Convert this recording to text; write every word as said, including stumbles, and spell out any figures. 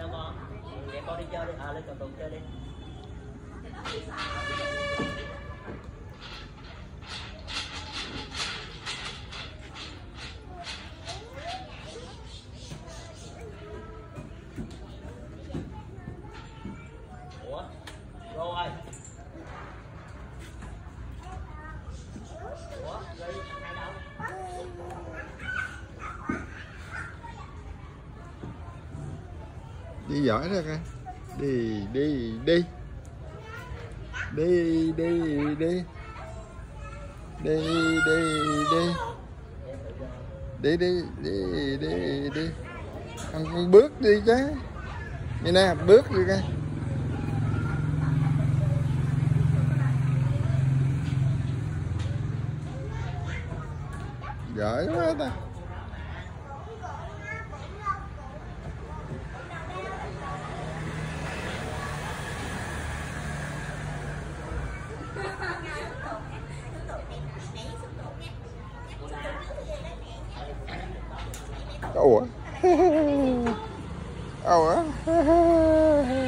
Sao con? Để con đi chơi đi, à lên cầu Tùng chơi đi. Ủa? Rồi. Ủa? Rồi hai đâu? Đi giỏi ra coi. Đi đi đi. Đi đi đi. Đi đi đi. Đi đi đi đi đi. Con, con bước đi chứ. Như nè, bước đi coi. Giỏi quá ta. Ủa? Ủa?